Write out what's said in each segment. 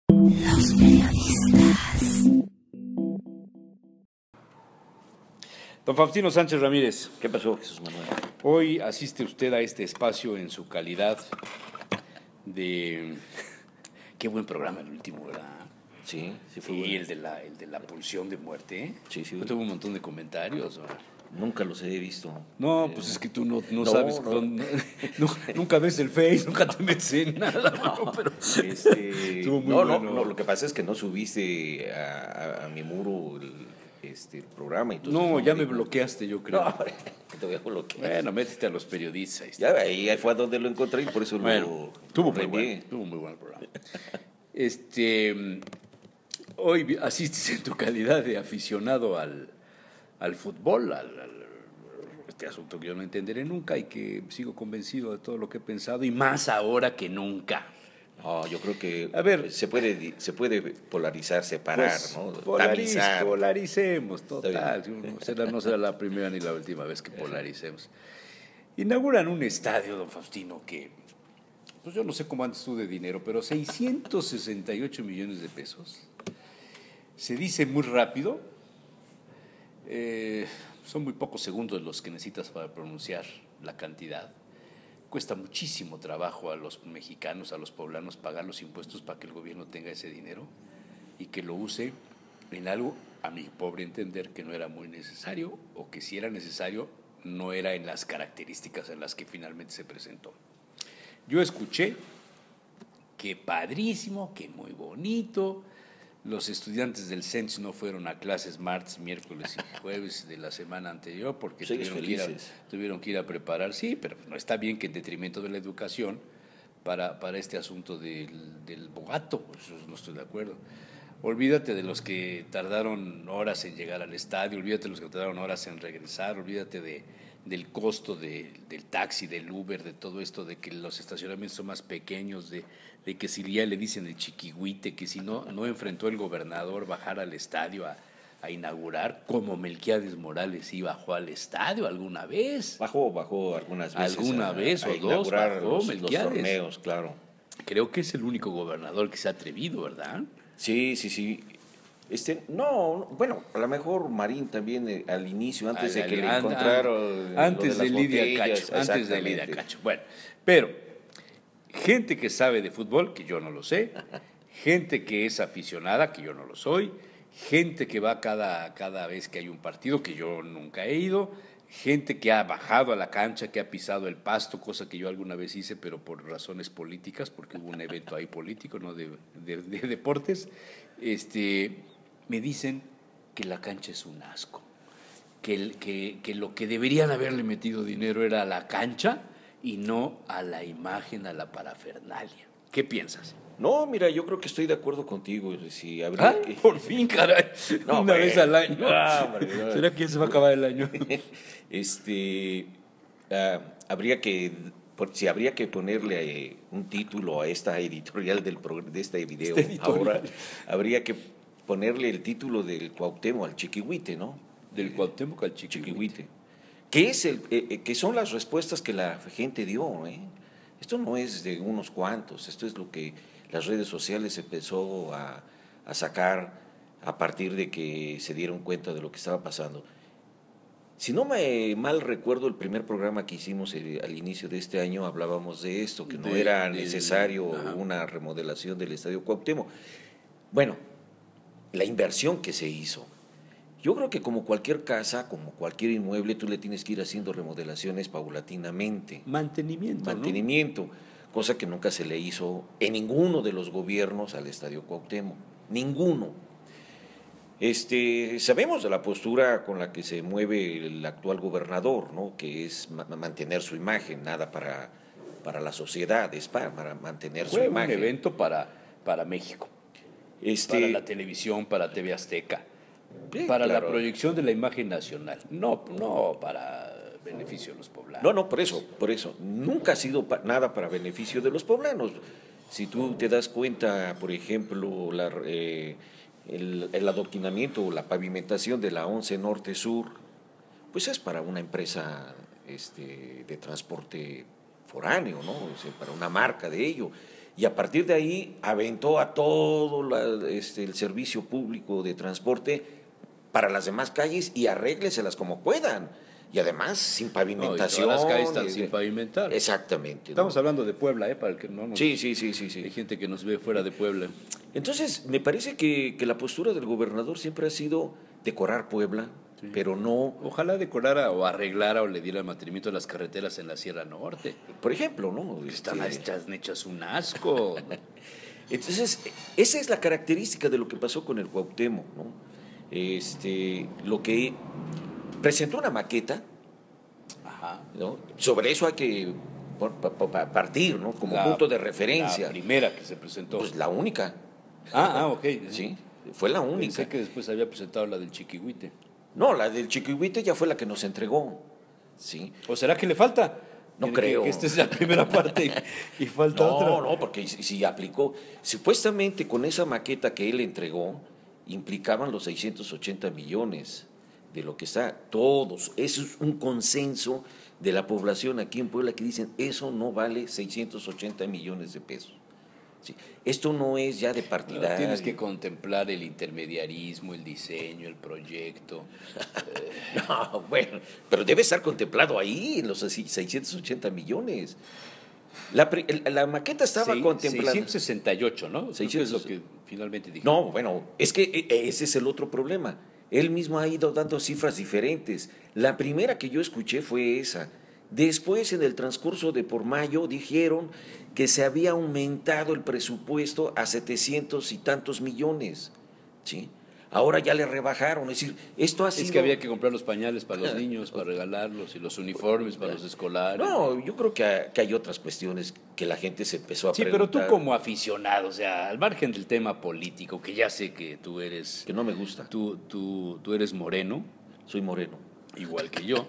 Los periodistas. Don Faustino Sánchez Ramírez, ¿Qué pasó, Jesús Manuel? hoy asiste usted a este espacio en su calidad de... Qué buen programa el último, ¿verdad? Sí, sí fue Y bueno. el de la pulsión de muerte, ¿eh? Sí, sí. Yo tuve un montón de comentarios, ¿verdad? Nunca los he visto. No, pues es que tú no no, sabes, no. nunca ves el Face, nunca te metes en nada, mano, pero estuvo muy no, bueno. no, lo que pasa es que no subiste a mi muro el programa. Entonces No, ya me digo- bloqueaste, yo creo. No, hombre, que te voy a bloquear. Bueno, métete a los periodistas. Ahí está. Ya, ahí fue a donde lo encontré y por eso Bueno, lo estuvo muy bueno el programa. Hoy asistes en tu calidad de aficionado al fútbol, este asunto que yo no entenderé nunca y que sigo convencido de todo lo que he pensado y más ahora que nunca. No, yo creo que A ver. se puede polarizar, separar, Pues, ¿no? polaricemos, Está total. No será la primera ni la última vez que polaricemos. Inauguran un estadio, don Faustino, que, pues yo no sé cómo andas tú de dinero, pero 668 millones de pesos. Se dice muy rápido. Son muy pocos segundos los que necesitas para pronunciar la cantidad. Cuesta muchísimo trabajo a los mexicanos, a los poblanos, pagar los impuestos para que el gobierno tenga ese dinero y que lo use en algo, a mi pobre entender, que no era muy necesario, o que si era necesario, no era en las características en las que finalmente se presentó. Yo escuché que padrísimo, que muy bonito. Los estudiantes del CENS no fueron a clases martes, miércoles y jueves de la semana anterior porque Pues ellos tuvieron que ir a preparar. Sí, pero no está bien que en detrimento de la educación para este asunto del bogato, pues no estoy de acuerdo. Olvídate de los que tardaron horas en llegar al estadio, olvídate de los que tardaron horas en regresar, olvídate del costo del taxi, del Uber, de todo esto, de que los estacionamientos son más pequeños, de que si ya le dicen el chiquihuite, que si no enfrentó el gobernador bajar al estadio a inaugurar, como Melquiades Morales sí bajó al estadio alguna vez. Bajó algunas veces. Alguna vez o dos inaugurar bajó los Melquiades. torneos, claro. Creo que es el único gobernador que se ha atrevido, ¿verdad? Sí, sí, sí. No, bueno, a lo mejor Marín también al inicio, antes de que le encontraron. Antes de Lidia botellas, Cacho. Antes de Lidia exactamente. Cacho. Bueno, pero gente que sabe de fútbol, que yo no lo sé, gente que es aficionada, que yo no lo soy, gente que va cada vez que hay un partido, que yo nunca he ido, gente que ha bajado a la cancha, que ha pisado el pasto, cosa que yo alguna vez hice, pero por razones políticas, porque hubo un evento ahí político, no de deportes, me dicen que la cancha es un asco, que lo que deberían haberle metido dinero era a la cancha y no a la imagen, a la parafernalia. ¿Qué piensas? No, mira, yo creo que estoy de acuerdo contigo. Si habría que... Por fin, caray. No, Una vez al año. hombre, no. ¿Será que ya se va a acabar el año? Habría que ponerle un título a esta editorial de este video. Ahora habría que ponerle el título del Cuauhtémoc al Chiquihuite, ¿no? Del Cuauhtémoc al Chiquihuite. Que son las respuestas que la gente dio, ¿eh? Esto no es de unos cuantos, esto es lo que las redes sociales empezó a sacar a partir de que se dieron cuenta de lo que estaba pasando. Si no me mal recuerdo, el primer programa que hicimos al inicio de este año hablábamos de esto, que no era necesario una remodelación del Estadio Cuauhtémoc. Bueno, la inversión que se hizo. Yo creo que como cualquier casa, como cualquier inmueble, tú le tienes que ir haciendo remodelaciones paulatinamente. Mantenimiento, Cosa que nunca se le hizo en ninguno de los gobiernos al Estadio Cuauhtémoc. Ninguno. Sabemos de la postura con la que se mueve el actual gobernador, ¿no? Que es mantener su imagen, nada para la sociedad, es para mantener su imagen. Fue un evento para México, para la televisión, para TV Azteca, para claro. la proyección de la imagen nacional, no para beneficio de los poblanos. No, por eso. Nunca ha sido nada para beneficio de los poblanos. Si tú te das cuenta, por ejemplo, el adoctrinamiento o la pavimentación de la 11 Norte Sur, pues es para una empresa de transporte foráneo, ¿no? O sea, para una marca de ello. Y a partir de ahí aventó a todo el servicio público de transporte para las demás calles y arrégleselas como puedan. Y además sin pavimentación. No, y todas las calles están sin pavimentar. Exactamente. Estamos hablando de Puebla, para el que no nos... Sí. Hay gente que nos ve fuera de Puebla. Entonces, me parece que la postura del gobernador siempre ha sido decorar Puebla, Sí. pero no, Ojalá decorara o arreglara o le diera mantenimiento a las carreteras en la Sierra Norte. por ejemplo, ¿no? Están hechas un asco. Entonces, esa es la característica de lo que pasó con el Cuauhtémoc, ¿no? Lo que presentó una maqueta, Ajá. ¿no? Sobre eso hay que partir, ¿no? Como punto de referencia. La primera que se presentó. Pues la única. Ok. Sí, fue la única. Pensé que después había presentado la del Chiquihuite. No, la del Chiquihuite ya fue la que nos entregó. Sí. ¿O será que le falta? No Que creo. esta es la primera parte y falta otra. No, porque si aplicó, supuestamente con esa maqueta que él entregó, implicaban los 680 millones de lo que está, todos. Eso es un consenso de la población aquí en Puebla que dicen, eso no vale 680 millones de pesos. Sí. Esto no es ya de partidario. Tienes que contemplar el intermediarismo, el diseño, el proyecto. No, bueno, pero debe estar contemplado ahí en los 680 millones. La maqueta estaba contemplada. 668, ¿no? 600. Es lo que finalmente dije. No, bueno, es que ese es el otro problema. Él mismo ha ido dando cifras diferentes. La primera que yo escuché fue esa. Después, en el transcurso de por mayo, dijeron que se había aumentado el presupuesto a 700 y tantos millones. ¿Sí? Ahora ya le rebajaron. Es decir, esto ha sido... Es que había que comprar los pañales para los niños, para regalarlos, y los uniformes para los escolares. No, yo creo que hay otras cuestiones que la gente se empezó a Sí, preguntar. pero tú como aficionado, o sea, al margen del tema político, que ya sé que tú eres... Que no me gusta. Tú eres moreno, Soy moreno. igual que yo.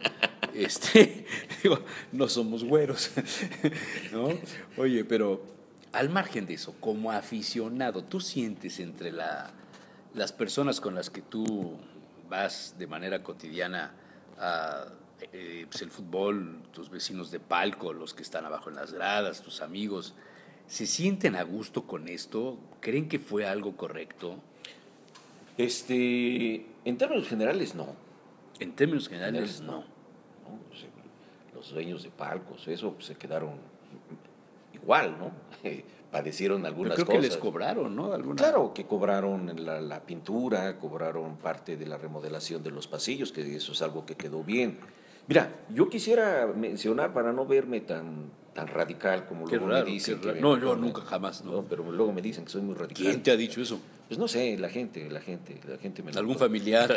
Digo, no somos güeros, ¿no? Oye, pero al margen de eso, como aficionado, ¿tú sientes entre las personas con las que tú vas de manera cotidiana a pues el fútbol, tus vecinos de palco, los que están abajo en las gradas, tus amigos, se sienten a gusto con esto? ¿Creen que fue algo correcto? En términos generales, no. En términos generales, no. ¿no? Pues, los dueños de palcos, eso pues, se quedaron igual, ¿no? Padecieron algunas Yo creo cosas. que les cobraron, ¿no? Claro que cobraron la pintura, cobraron parte de la remodelación de los pasillos, que eso es algo que quedó bien. Mira, yo quisiera mencionar, para no verme tan radical como Qué luego raro, me dicen. qué raro. Que No, me yo ponen- nunca, jamás, no. Pero luego me dicen que soy muy radical. ¿Quién te ha dicho eso? Pues no sé, la gente me lo ¿Algún familiar?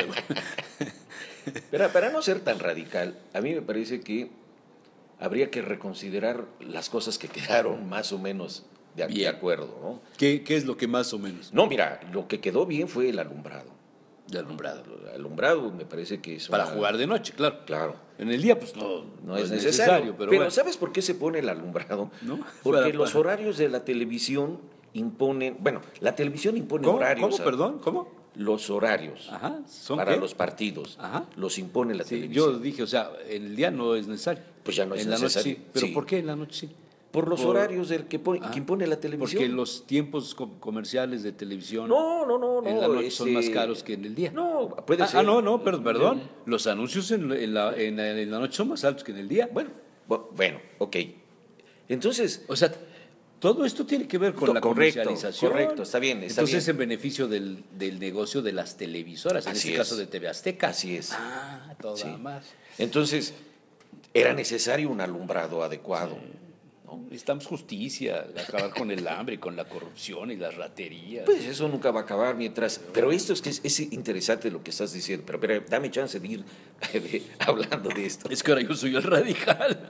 Pero para no ser tan radical, a mí me parece que habría que reconsiderar las cosas que quedaron más o menos de Bien. acuerdo, ¿no? ¿Qué es lo que más o menos? No, mira, lo que quedó bien fue el alumbrado. De alumbrado. El alumbrado me parece que es Para jugar de noche, claro. Claro. En el día, pues no Es necesario. pero, Pero bueno. ¿sabes por qué se pone el alumbrado? ¿No? Porque Para- los horarios de la televisión imponen, bueno, la televisión impone ¿Cómo? horarios. ¿Cómo? Perdón, ¿cómo? Los horarios Ajá, ¿son para qué? los partidos Ajá. los impone la Sí, televisión. yo dije, o sea, en el día no es necesario. Pues ya no es en la necesario. noche sí. ¿Pero Sí. por qué en la noche sí? Por los horarios del que Ah, impone la televisión. Porque los tiempos comerciales de televisión No. en la noche son más caros que en el día. No, puede ser. No, perdón. Los anuncios en la noche son más altos que en el día. Bueno, ok. Entonces, O sea, todo esto tiene que ver con la Correcto, comercialización. correcto, está bien, está Entonces, bien. en beneficio del negocio de las televisoras, en Así este es. caso de TV Azteca. Así es. Toda Sí. más. entonces era necesario un alumbrado adecuado. ¿No? Necesitamos justicia, acabar con el hambre, y con la corrupción y las raterías. Pues eso nunca va a acabar mientras. Pero esto es que es interesante lo que estás diciendo. Pero dame chance de ir hablando de esto. Es que ahora yo soy el radical.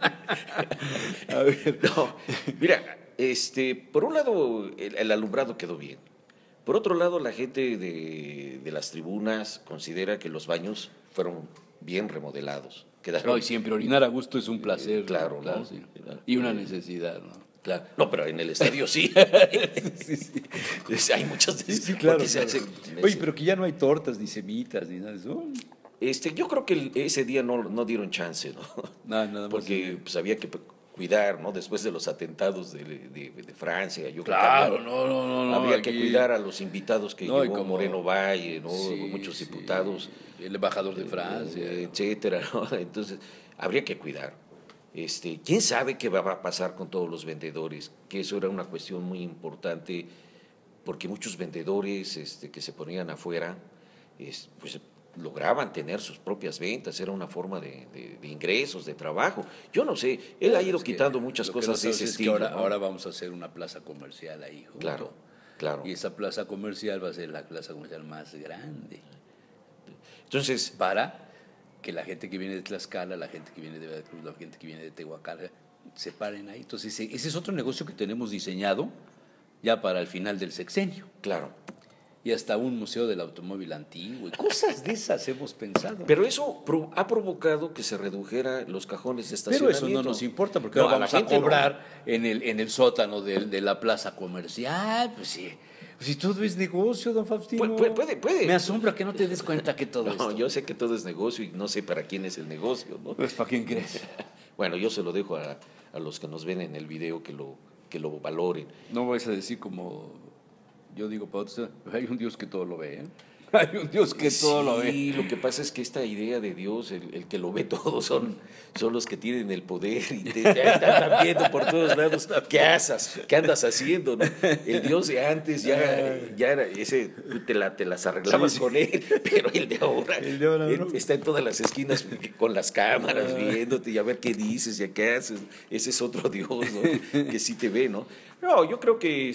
A ver. No, mira, por un lado el alumbrado quedó bien. Por otro lado, la gente de las tribunas considera que los baños fueron bien remodelados. Quedaron, No, y siempre orinar a gusto es un placer. Claro, ¿no? sí. Y una necesidad, ¿no? Claro. No, pero en el estadio sí. Hay muchas Sí, claro. porque se claro. hace- Oye, pero que ya no hay tortas, ni semitas, ni nada de eso. Yo creo que ese día no dieron chance, ¿no? Nada más. Porque pues, había que cuidar, ¿no? Después de los atentados de Francia, yo creo que Claro, no. habría que aquí- cuidar a los invitados que No, y llevó como- Moreno Valle, ¿no? Sí, Muchos sí, diputados, el embajador de Francia. etcétera, ¿no? Entonces, habría que cuidar. ¿Quién sabe qué va a pasar con todos los vendedores? Que eso era una cuestión muy importante, porque muchos vendedores que se ponían afuera, pues lograban tener sus propias ventas, era una forma de ingresos, de trabajo. Yo no sé, él ha ido Es que quitando muchas lo que no cosas de sabes ese es que estilo. ahora, ¿no? ahora vamos a hacer una plaza comercial ahí junto. Claro, claro. Y esa plaza comercial va a ser la plaza comercial más grande. Entonces, Para que la gente que viene de Tlaxcala, la gente que viene de Veracruz, la gente que viene de Tehuacán, se paren ahí. Entonces, ese es otro negocio que tenemos diseñado ya para el final del sexenio. claro. Y hasta un museo del automóvil antiguo y cosas de esas hemos pensado. Pero eso ha provocado que se redujera los cajones de Pero estacionamiento. eso no nos importa, porque No, ahora a la vamos a gente no. cobrar en el sótano de la plaza comercial. Pues sí. Pues si todo es negocio, don Faustino. Puede. Me asombra que no te des cuenta que todo No, esto. yo sé que todo es negocio y no sé para quién es el negocio, ¿no? Pues ¿para quién crees? Bueno, yo se lo dejo a los que nos ven en el video que lo valoren. No vais a decir como yo digo para otros, hay un Dios que todo lo ve, ¿eh? Hay un Dios que todo lo ve. Sí, lo que pasa es que esta idea de Dios, el que lo ve todo, son los que tienen el poder y te están viendo por todos lados. ¿Qué haces? ¿Qué andas haciendo? ¿No? El Dios de antes ya era ese, tú te las arreglabas Sí, sí. con él, pero el de ahora, El de ahora, él ¿no? está en todas las esquinas con las cámaras viéndote y a ver qué dices y a qué haces. Ese es otro Dios, ¿no? Que sí te ve, ¿no? No, yo creo que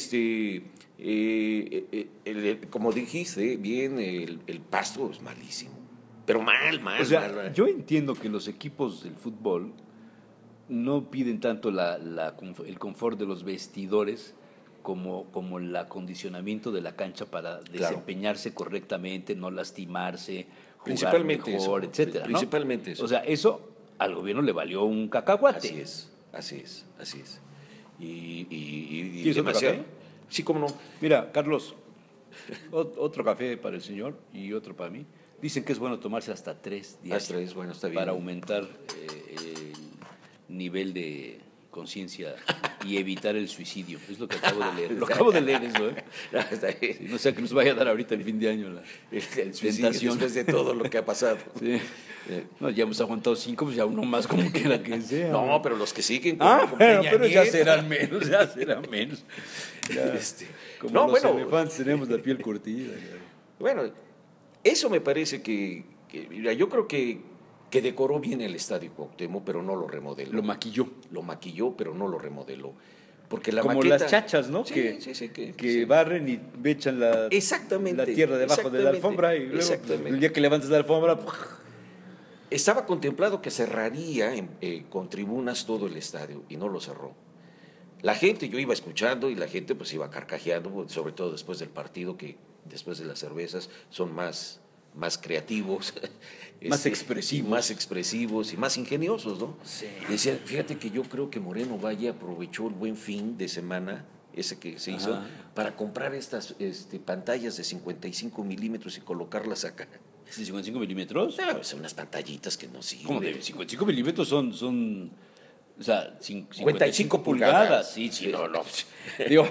como dijiste bien, el pasto es malísimo. Pero mal. O sea, yo entiendo que los equipos del fútbol no piden tanto el confort de los vestidores como el acondicionamiento de la cancha para desempeñarse correctamente, no lastimarse, jugar Principalmente mejor, eso, etcétera, ¿no? principalmente eso. O sea, eso al gobierno le valió un cacahuate. Así es. Y ¿Quieres otro demasiado. café? Sí, cómo no. Mira, Carlos, otro café para el señor y otro para mí. Dicen que es bueno tomarse hasta 3 días Hasta 3, bueno, está bien. para aumentar el nivel de conciencia y evitar el suicidio. Es lo que acabo de leer. Lo acabo de leer eso, ¿eh? Está bien. Sí, no sea que nos vaya a dar ahorita el fin de año la El suicidio tentación. después de todo lo que ha pasado. Sí. No, ya hemos aguantado 5, pues ya uno más como quiera que sea. No, pero los que siguen con Bueno, Peña pero ya Nieto. serán menos, ya serán menos. Ya, como No, los bueno. elefantes tenemos la piel curtida. Ya. Bueno, eso me parece mira, yo creo que decoró bien el Estadio Cuauhtémoc, pero no lo remodeló. Lo maquilló. Lo maquilló, pero no lo remodeló. Porque la Como maqueta, las chachas, ¿no? Sí, que sí, que que barren y echan la Exactamente, tierra debajo de la exactamente, alfombra y luego exactamente. el día que levantes la alfombra, Estaba contemplado que cerraría con tribunas todo el estadio y no lo cerró. La gente, yo iba escuchando y la gente pues iba carcajeando, sobre todo después del partido, que después de las cervezas son más creativos, Más expresivos. más expresivos y más ingeniosos, ¿no? Sí. Decía, fíjate que yo creo que Moreno Valle aprovechó el buen fin de semana, ese que se hizo, Ajá. para comprar estas pantallas de 55 milímetros y colocarlas acá. ¿de 55 milímetros? Son unas pantallitas que no sirven. ¿Cómo de 55 milímetros son o sea, 55 pulgadas. Sí, no. Digo,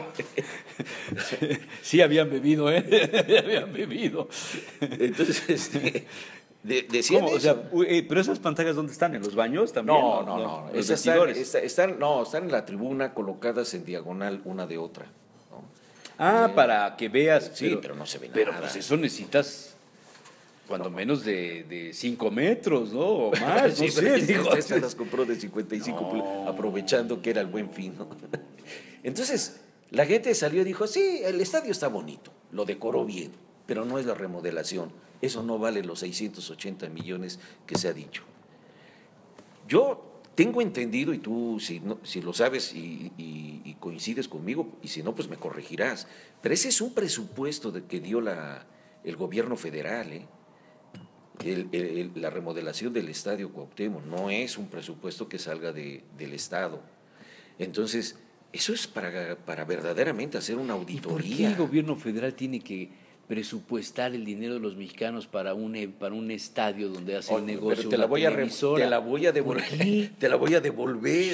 sí habían bebido, ¿eh? Habían bebido. Entonces, decían ¿Cómo? O eso. sea, pero esas pantallas, ¿dónde están? ¿En los baños también? No. Los Esas vestidores. están en la tribuna colocadas en diagonal una de otra. ¿no? Para que veas. Sí, pero no se ve Pero nada. pues eso necesitas cuando menos de 5 metros, ¿no? O más, Sí, no pero sé. Digo, estas las compró de 55, aprovechando que era el buen fin. ¿no? Entonces, la gente salió y dijo, sí, el estadio está bonito, lo decoró bien, pero no es la remodelación. Eso no vale los 680 millones que se ha dicho. Yo tengo entendido, y tú si lo sabes y coincides conmigo, y si no, pues me corregirás, pero ese es un presupuesto que dio el gobierno federal, ¿eh? La remodelación del Estadio Cuauhtémoc no es un presupuesto que salga del Estado. Entonces, eso es para verdaderamente hacer una ¿Y por qué auditoría. el gobierno federal tiene que presupuestar el dinero de los mexicanos para un estadio donde hacen Oye, negocio? pero te la voy a devolver. ¿Por qué? Te la voy a devolver.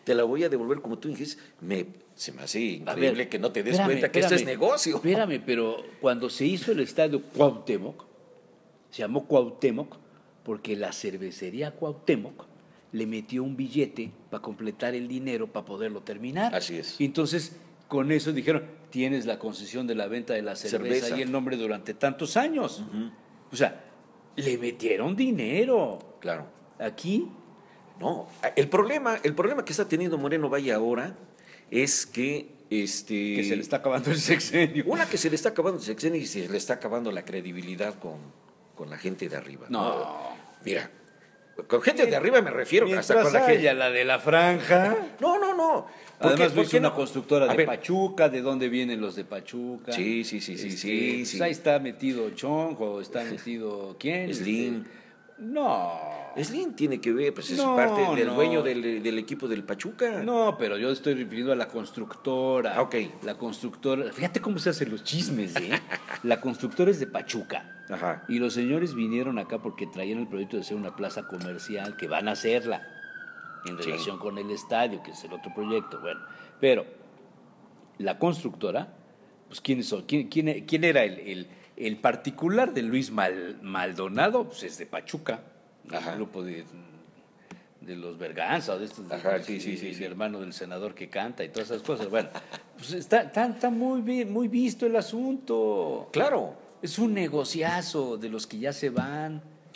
te la voy a devolver como tú dijiste. Se me hace A increíble ver, que no te des espérame, cuenta que esto es espérame, negocio. Espérame, pero cuando se hizo el estadio Cuauhtémoc, se llamó Cuauhtémoc porque la cervecería Cuauhtémoc le metió un billete para completar el dinero para poderlo terminar. Así es. Y entonces, con eso dijeron, tienes la concesión de la venta de la cerveza y el nombre durante tantos años. O sea, le metieron dinero. Claro. Aquí, No, el problema que está teniendo Moreno Valle ahora es que que se le está acabando el sexenio. una que se le está acabando el sexenio y se le está acabando la credibilidad con la gente de arriba. No. Mira, con gente de arriba me refiero hasta Mientras con la gente. haya la de la franja. No. Además, ¿Por es qué una no? constructora A de ver, Pachuca, ¿de dónde vienen los de Pachuca? Sí. Pues ahí está metido Chonjo, está metido ¿quién? Slim. No. Slim tiene que ver, pues es No, parte del no. dueño del equipo del Pachuca. No, pero yo estoy refiriendo a la constructora. Ah, ok. La constructora. Fíjate cómo se hacen los chismes, ¿eh? La constructora es de Pachuca. Ajá. Y los señores vinieron acá porque traían el proyecto de hacer una plaza comercial, que van a hacerla en Sí. relación con el estadio, que es el otro proyecto. Bueno, pero la constructora, pues ¿quiénes son? ¿Quién era el particular de Luis Maldonado? Pues es de Pachuca, Ajá. el grupo de los Berganza, de estos, Ajá, sí, sí. el hermano del senador que canta y todas esas cosas. Bueno, pues está muy bien, muy visto el asunto. Claro. Es un negociazo de los que ya se van.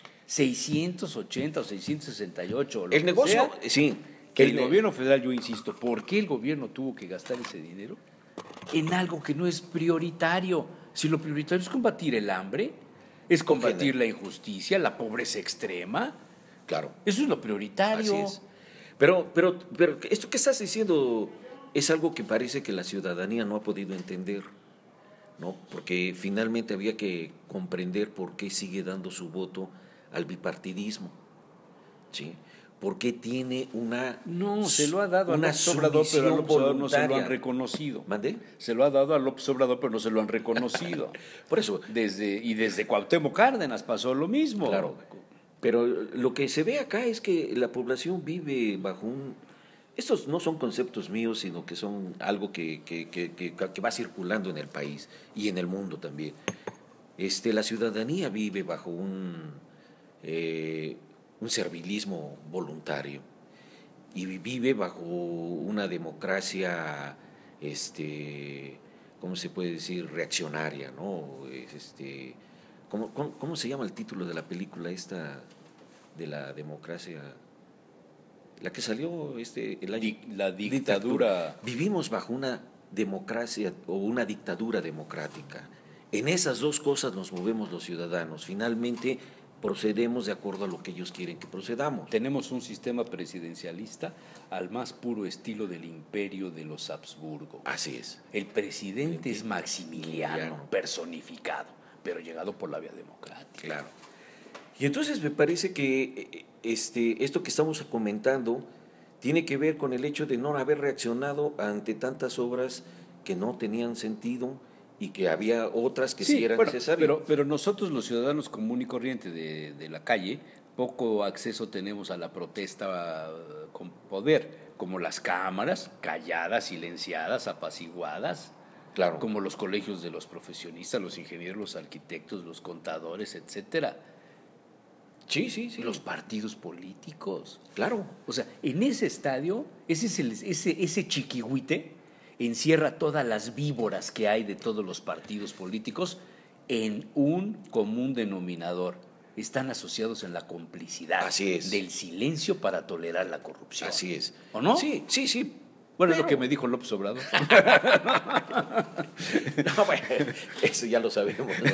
680 o 668. O lo El que negocio, sea, sí. que el gobierno federal, yo insisto, ¿por qué el gobierno tuvo que gastar ese dinero en algo que no es prioritario? Si lo prioritario es combatir el hambre, es combatir la injusticia, la pobreza extrema. Claro. Eso es lo prioritario. Así es. Pero esto que estás diciendo es algo que parece que la ciudadanía no ha podido entender, ¿no? Porque finalmente había que comprender por qué sigue dando su voto al bipartidismo, ¿sí? ¿Por qué tiene una No, se lo ha dado a una López Obrador, pero a sumisión López Obrador no se lo voluntaria? han reconocido. ¿Mandé? Se lo ha dado a López Obrador, pero no se lo han reconocido. Por eso, Desde Cuauhtémoc Cárdenas pasó lo mismo. claro. Pero lo que se ve acá es que la población vive bajo un... Estos no son conceptos míos, sino que son algo que va circulando en el país y en el mundo también. La ciudadanía vive bajo un servilismo voluntario y vive bajo una democracia, ¿cómo se puede decir? Reaccionaria, ¿no? ¿Cómo se llama el título de la película esta de la democracia? La que salió el año. La dictadura. Vivimos bajo una democracia o una dictadura democrática. En esas dos cosas nos movemos los ciudadanos. Finalmente procedemos de acuerdo a lo que ellos quieren que procedamos. Tenemos un sistema presidencialista al más puro estilo del imperio de los Habsburgo. Así es. El presidente es Maximiliano personificado, pero llegado por la vía democrática. Claro. Y entonces me parece que esto que estamos comentando tiene que ver con el hecho de no haber reaccionado ante tantas obras que no tenían sentido y que había otras que sí eran necesarias. Pero nosotros los ciudadanos común y corriente de la calle, poco acceso tenemos a la protesta con poder, como las cámaras, calladas, silenciadas, apaciguadas, Claro. como los colegios de los profesionistas, los ingenieros, los arquitectos, los contadores, etcétera. Sí. Los partidos políticos. Claro. O sea, en ese estadio, ese chiquihuite encierra todas las víboras que hay de todos los partidos políticos en un común denominador. Están asociados en la complicidad. Así es. Del silencio para tolerar la corrupción. Así es. ¿O no? Sí. Bueno, es Pero- lo que me dijo López Obrador. No, bueno, eso ya lo sabemos, ¿no?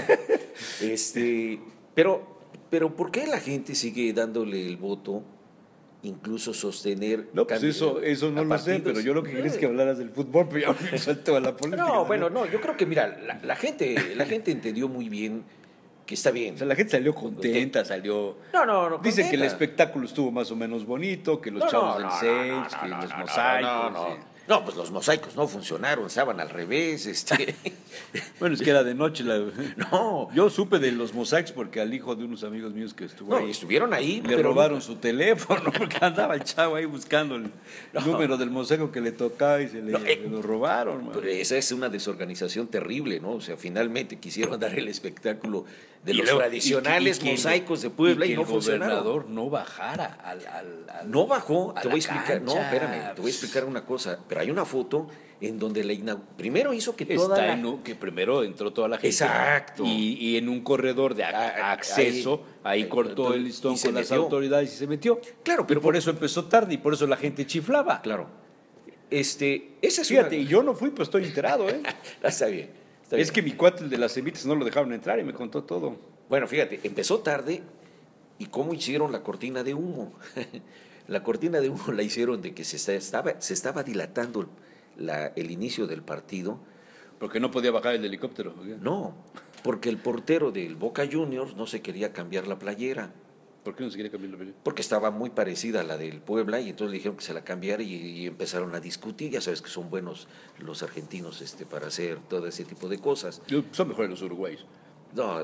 Pero ¿por qué la gente sigue dándole el voto, incluso sostener... No, pues eso no a lo sé, partidos? pero yo lo que quería es que hablaras del fútbol, pero ya me salto a la política. No, bueno, no, yo creo que, mira, la gente entendió muy bien que está bien. O sea, la gente salió contenta, salió... No, Dicen que el contenta. espectáculo estuvo más o menos bonito, que los chavos del Sage, que los mosaicos. No, pues los mosaicos no funcionaron, estaban al revés. Bueno, es que era de noche. No. Yo supe de los mosaicos porque al hijo de unos amigos míos que estuvo No, ahí, estuvieron ahí, le pero robaron su teléfono porque andaba el chavo ahí buscando el número del mosaico que le tocaba y se le lo robaron. Man. Pero esa es una desorganización terrible, ¿no? O sea, finalmente quisieron dar el espectáculo de Y los luego, tradicionales y que mosaicos de Puebla y, que no el funcionaron. gobernador no bajara No bajó, a te la voy a explicar, no, cancha. espérame, te voy a explicar una cosa, pero hay una foto en donde primero hizo que toda Está la... en que primero entró toda la gente. Exacto. Y en un corredor de acceso, ahí cortó el listón y se con las metió. autoridades y se metió. Claro, pero y por eso empezó tarde y por eso la gente chiflaba. Claro. Esa es Fíjate, una... y yo no fui, pues estoy enterado, ¿eh? Está bien. Está Es bien. que mi cuate, el de las evitas, no lo dejaron entrar y me contó todo. Bueno, fíjate, empezó tarde y cómo hicieron la cortina de humo. La cortina de humo la hicieron de que se estaba dilatando el inicio del partido. Porque no podía bajar el helicóptero. No, porque el portero del Boca Juniors no se quería cambiar la playera, ¿Por qué no se quería cambiar la pelea? porque estaba muy parecida a la del Puebla y entonces le dijeron que se la cambiara y empezaron a discutir. Ya sabes que son buenos los argentinos para hacer todo ese tipo de cosas. Son mejores los uruguayos. No,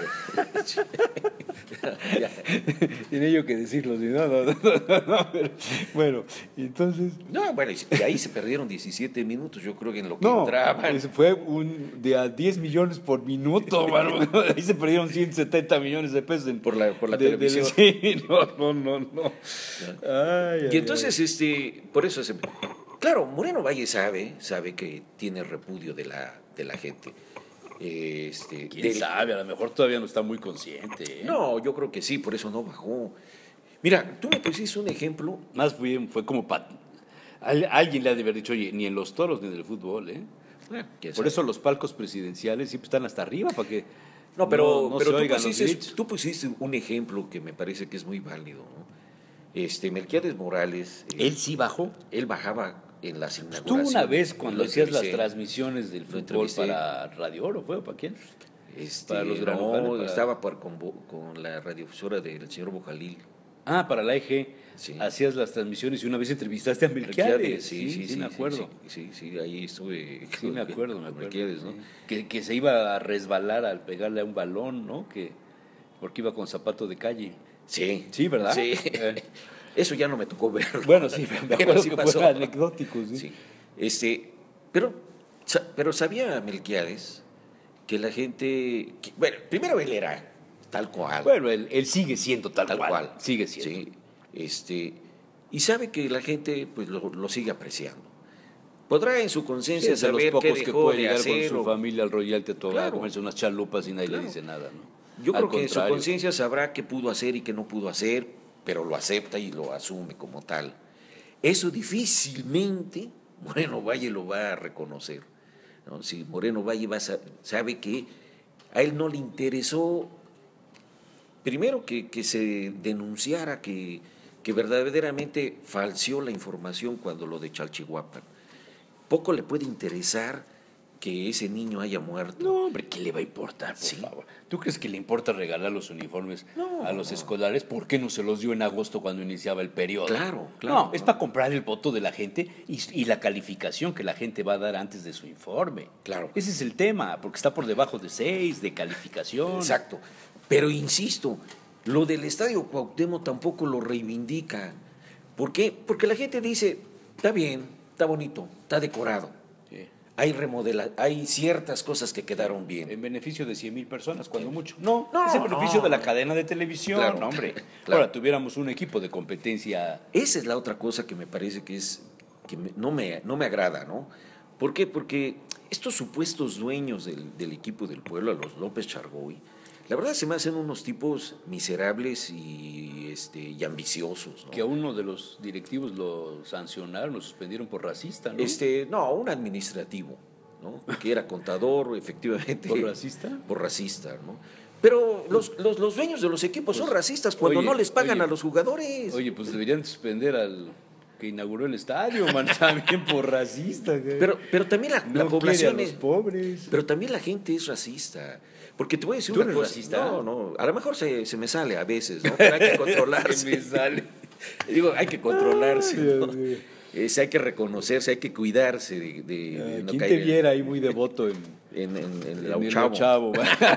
ya. Tiene yo que decirlo, si no, pero, bueno, entonces... No, bueno, y ahí se perdieron 17 minutos, yo creo que en lo que No, entraban. fue de a 10 millones por minuto, mano. Ahí se perdieron 170 millones de pesos Por la televisión. Sí, no. Ay, Y entonces, por eso, claro, Moreno Valle sabe que tiene repudio de la gente. ¿Quién sabe? A lo mejor todavía no está muy consciente. ¿eh? No, yo creo que sí, por eso no bajó. Mira, tú me pusiste un ejemplo. Más fue como alguien le ha de haber dicho, oye, ni en los toros ni en el fútbol, ¿eh? ¿Quién Por sabe? eso los palcos presidenciales siempre están hasta arriba, para que No, pero se oigan los gritos. tú pusiste un ejemplo que me parece que es muy válido, ¿no? Melquiades Morales, ¿Él sí bajó? él bajaba en las Tú inauguraciones. una vez cuando Lo hacías las entrevisté. transmisiones del Lo fútbol entrevisté. para Radio Oro, ¿fue o para quién? Para los No, granujanes, para- estaba con la radiodifusora del señor Bojalil. Ah, para la EG. Sí. Hacías las transmisiones y una vez entrevistaste a Melquiades. Sí, me acuerdo. Sí, ahí estuve. Sí, me acuerdo. Melquiades, ¿no? Que se iba a resbalar al pegarle a un balón, ¿no? Porque iba con zapato de calle. Sí. Sí, ¿verdad? Sí. Eso ya no me tocó verlo. Bueno, sí, me Pero acuerdo sí que pasó. fue anecdótico, sí. Sí. Pero sabía Melquiades que la gente. Bueno, primero él era tal cual. Bueno, él sigue siendo tal cual. Sigue siendo. Sí. Y sabe que la gente pues lo sigue apreciando. Podrá en su conciencia Es de los saber qué pocos que dejó puede de llegar hacer. con su familia al Royal Teto a Claro. comerse unas chalupas y nadie Claro. le dice nada, ¿no? Yo Al creo que en su contrario. conciencia sabrá qué pudo hacer y qué no pudo hacer, pero lo acepta y lo asume como tal. Eso difícilmente Moreno Valle lo va a reconocer, ¿no? Si Moreno Valle sabe que a él no le interesó, primero que se denunciara que verdaderamente falseó la información cuando lo de Chalchihuapan. Poco le puede interesar que ese niño haya muerto. No, hombre, ¿qué le va a importar, por Sí. favor? ¿Tú crees que le importa regalar los uniformes No, a los no. escolares? ¿Por qué no se los dio en agosto cuando iniciaba el periodo? Claro. No, es para comprar el voto de la gente y la calificación que la gente va a dar antes de su informe. Claro. Ese es el tema, porque está por debajo de 6, de calificación. Exacto. Pero insisto, lo del Estadio Cuauhtémoc tampoco lo reivindica. ¿Por qué? Porque la gente dice, está bien, está bonito, está decorado. Sí. Hay ciertas cosas que quedaron bien. En beneficio de 100,000 personas, cuando mucho. No, No, es en beneficio no. de la cadena de televisión, Claro, hombre. claro. Ahora, tuviéramos un equipo de competencia. Esa es la otra cosa que me parece no me agrada, ¿no? ¿Por qué? Porque estos supuestos dueños del equipo del pueblo, los López Chargoy, la verdad se me hacen unos tipos miserables y ambiciosos, ¿no? Que a uno de los directivos lo sancionaron, lo suspendieron por racista, ¿no? No, un administrativo, ¿no? Que era contador, efectivamente. ¿Por racista? Por racista, ¿no? Pero los dueños de los equipos son racistas cuando oye, no les pagan oye, a los jugadores. Oye, pues deberían suspender al que inauguró el estadio, man, también por racista. Güey. Pero también la no población quiere a los pobres. Pero también la gente es racista. Porque te voy a decir ¿Tú una eres cosa. racista? No, a lo mejor se me sale a veces, ¿no? Pero hay que controlarse. Se me sale. Digo, hay que controlarse. Ay, ¿no? Dios mío. hay que reconocerse, hay que cuidarse de no ¿Quién caer te viera ahí muy devoto en el el chavo. chavo?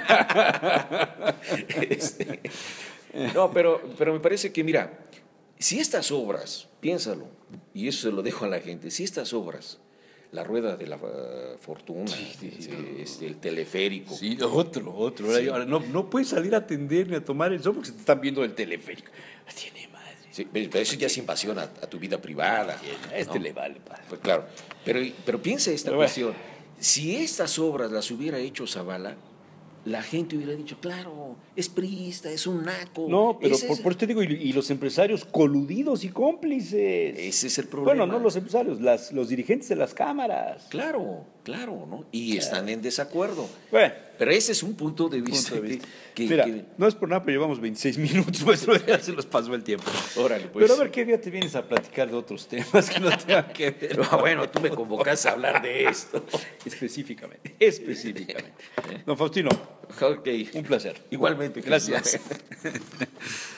No, pero me parece que, mira, si estas obras, piénsalo, y eso se lo dejo a la gente, si estas obras, la rueda de la fortuna, el teleférico. Sí, otro. Sí. Ahora no puedes salir a atender ni a tomar el sol porque se te están viendo el teleférico. Tiene madre. Sí, pero eso ya es invasión a tu vida privada. A este ¿no? le vale, padre. Pues claro, pero piensa esta Pero bueno. cuestión. Si estas obras las hubiera hecho Zavala, la gente hubiera dicho, claro, es priista, es un naco. No, pero Ese por eso te digo, y los empresarios coludidos y cómplices. Ese es el problema. Bueno, no los empresarios, los dirigentes de las cámaras. Claro, ¿no? Y están en desacuerdo. Bueno, Pero ese es un punto de vista, punto de vista. que- Mira, que- no es por nada, pero llevamos 26 minutos, pues ya se nos pasó el tiempo. Órale, pues. Pero a ver qué día te vienes a platicar de otros temas que no tengan que ver. Bueno, tú me convocas a hablar de esto. Específicamente. Don Faustino, Ok. un placer. Igualmente. Gracias.